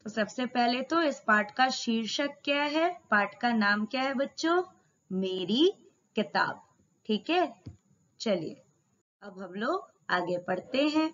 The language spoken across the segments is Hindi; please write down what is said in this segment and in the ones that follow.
सबसे पहले तो इस पाठ का शीर्षक क्या है? पाठ का नाम क्या है बच्चों? मेरी किताब। ठीक है, चलिए अब हम लोग आगे पढ़ते हैं।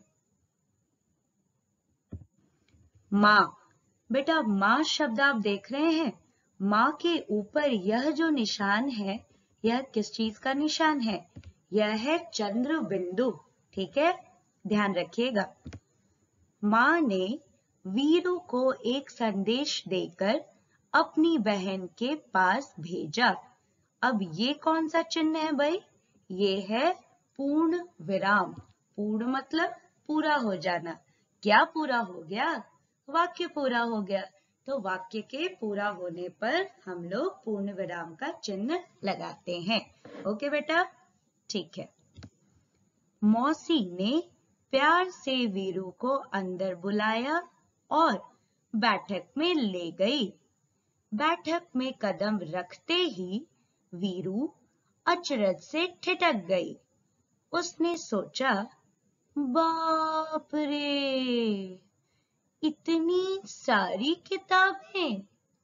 माँ। बेटा माँ शब्द आप देख रहे हैं, माँ के ऊपर यह जो निशान है, यह किस चीज का निशान है? यह है चंद्र बिंदु। ठीक है, ध्यान रखिएगा। माँ ने वीरू को एक संदेश देकर अपनी बहन के पास भेजा। अब ये कौन सा चिन्ह है भाई? ये है पूर्ण विराम। पूर्ण मतलब पूरा हो जाना। क्या पूरा हो गया? वाक्य पूरा हो गया। तो वाक्य के पूरा होने पर हम लोग पूर्ण विराम का चिन्ह लगाते हैं। ओके बेटा, ठीक है। मौसी ने प्यार से वीरू को अंदर बुलाया और बैठक में ले गई। बैठक में कदम रखते ही वीरू अचरज से ठिठक गई। उसने सोचा, बाप रे, इतनी सारी किताबें।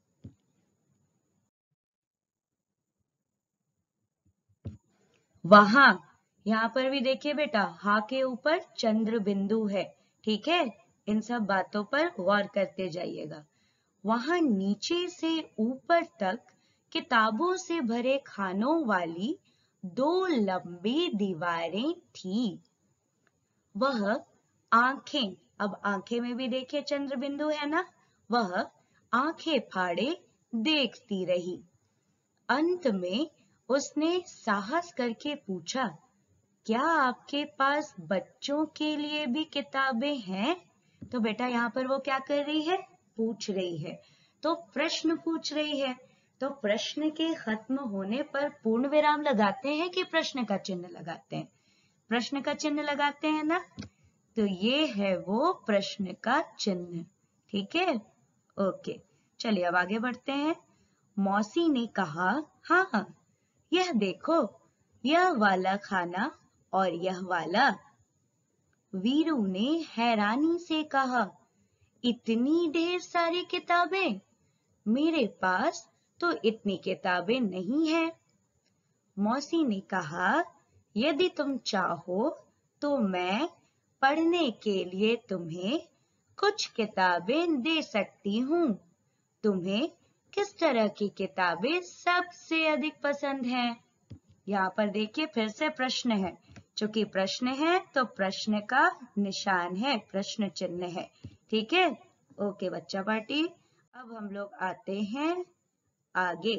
वहां, यहाँ पर भी देखिए बेटा, हा के ऊपर चंद्र बिंदु है। ठीक है, इन सब बातों पर गौर करते जाइएगा। वहां नीचे से ऊपर तक किताबों से भरे खानों वाली 2 लंबी दीवारें थी। वह आंखें, अब आंखें में भी देखिए चंद्र बिंदु है ना, वह आंखें फाड़े देखती रही। अंत में उसने साहस करके पूछा, क्या आपके पास बच्चों के लिए भी किताबें हैं? तो बेटा यहाँ पर वो क्या कर रही है? पूछ रही है। तो प्रश्न पूछ रही है। तो प्रश्न के खत्म होने पर पूर्ण विराम लगाते हैं कि प्रश्न का चिन्ह लगाते हैं? प्रश्न का चिन्ह लगाते हैं ना। तो ये है वो प्रश्न का चिन्ह। ठीक है, ओके, चलिए अब आगे बढ़ते हैं। मौसी ने कहा, हाँ, यह देखो, यह वाला खाना और यह वाला। वीरू ने हैरानी से कहा, इतनी ढेर सारी किताबें? मेरे पास तो इतनी किताबें नहीं है। मौसी ने कहा, यदि तुम चाहो तो मैं पढ़ने के लिए तुम्हें कुछ किताबें दे सकती हूँ। तुम्हें किस तरह की किताबें सबसे अधिक पसंद हैं? यहाँ पर देखिए फिर से प्रश्न है। चूंकि प्रश्न है तो प्रश्न का निशान है, प्रश्न चिन्ह है। ठीक है, ओके बच्चा पार्टी। अब हम लोग आते हैं आगे।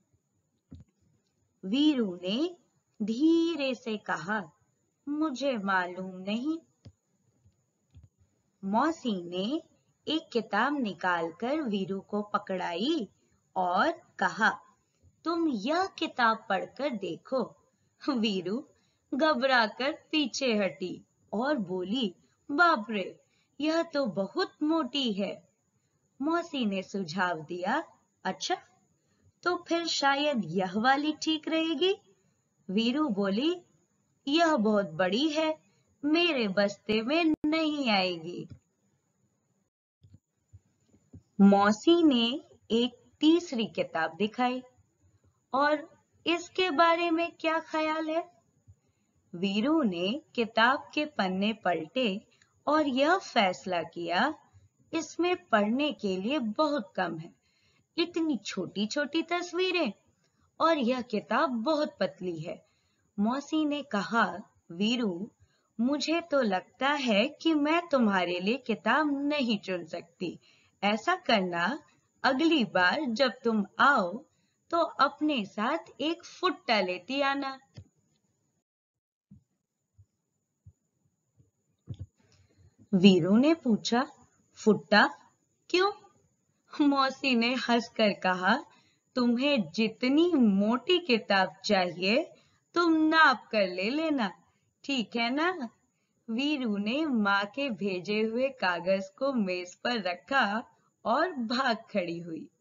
वीरू ने धीरे से कहा, मुझे मालूम नहीं। मौसी ने एक किताब निकालकर वीरू को पकड़ाई और कहा, तुम यह किताब पढ़कर देखो। वीरू घबराकर पीछे हटी और बोली, बाप रे, यह तो बहुत मोटी है। मौसी ने सुझाव दिया, अच्छा, तो फिर शायद यह वाली ठीक रहेगी। वीरू बोली, यह बहुत बड़ी है, मेरे बस्ते में नहीं आएगी। मौसी ने एक तीसरी किताब दिखाई और इसके बारे में क्या ख्याल है? वीरू ने किताब के पन्ने पलटे और यह फैसला किया, इसमें पढ़ने के लिए बहुत कम है। इतनी छोटी छोटी तस्वीरें और यह किताब बहुत पतली है। मौसी ने कहा, वीरू, मुझे तो लगता है कि मैं तुम्हारे लिए किताब नहीं चुन सकती। ऐसा करना, अगली बार जब तुम आओ तो अपने साथ एक फुट्टा लेती आना। वीरू ने पूछा, फुट्टा क्यों? मौसी ने हंसकर कहा, तुम्हें जितनी मोटी किताब चाहिए तुम नाप कर ले लेना, ठीक है ना? वीरू ने माँ के भेजे हुए कागज को मेज पर रखा और भाग खड़ी हुई।